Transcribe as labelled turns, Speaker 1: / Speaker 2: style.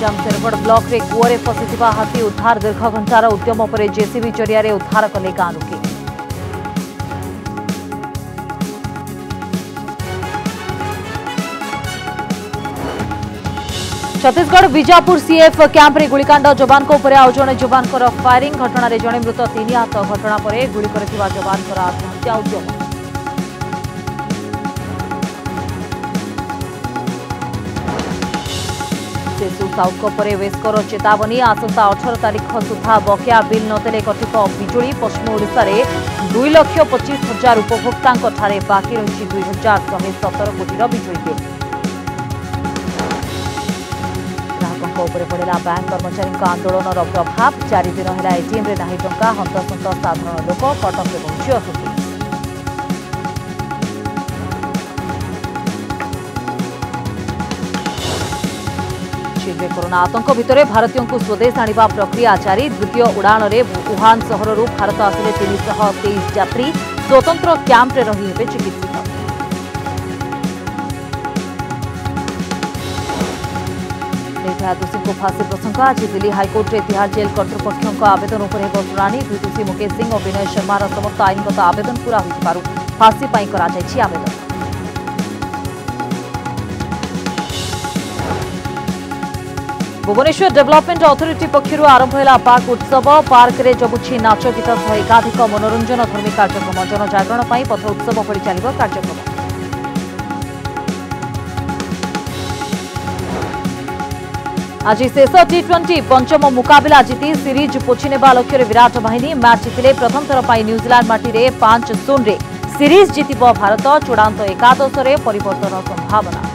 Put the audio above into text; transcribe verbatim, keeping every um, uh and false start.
Speaker 1: Ganjam Shergarh block रे कूअरे फसिथिबा हाथी उद्धार दीर्घ घंटार उद्यम पर जेसीबी जरिया उद्धार कले गाँ लोके। छत्तीसगढ़ बीजापुर सीएफ कैंप रे गुलिकांड जवान को उपरे आउ जणे जवान कर फायरिंग घटना रे जणे मृत तीन आहत घटना पर गुली करथिबा जवान कर आत्महत्या उद्यम। सेसु साउको परे वेस्कर चेतावनी आसंता अठारह तारीख सुधा बकेया बिल नदेले कथित बिजुली पश्चिम ओडिशा रे दुई लक्ष पच्चीस हजार उपभोक्ता बाकी रही दुई हजार शहे सतर कोटी बिजुली बिल। उपरे पड़ा बैंक कर्मचारी आंदोलन प्रभाव चार दिन है एटीएम रे नाही टंका हंतसंत साधारण लोक कटक में पहुंची असंतोष। चीन में कोरोना आतंक भितर भारतीयों को स्वदेश आनिबा प्रक्रिया जारी द्वितीय उड़ान रे वुहान सहर भारत आसिले तीन सौ तेईस यात्री स्वतंत्र कैंप रे रही हेबे चिकित्सित। दोषी को फांसी प्रसंग आज दिल्ली हाइकोर्ट में तिहाड़ जेल कर्तृपक्ष आवेदन पर शुणाणी दुई दोषी मुकेश सिंह और विनय शर्मार समस्त आईनगत आवेदन पूरा हो फांसी आवेदन। भुवनेश्वर डेवलपमेंट अथॉरिटी पक्षर आरंभ है पार्क उत्सव पार्क में जमुछि नाच गीत सह एकाधिक मनोरंजन धर्मी कार्यक्रम जनजागरण पथ उत्सव भली चलिब कार्यक्रम। आज शेष टी ट्वेंटी पंचम मुकाबला जीति सीरीज पोछिनेबा लक्ष्य विराट बाहिनी मैच जीतिले प्रथम थर पर न्यूजीलैंड माटी पांच शून्य सीरीज जीतिब भारत चूड़ांत एकादश परिवर्तन संभावना।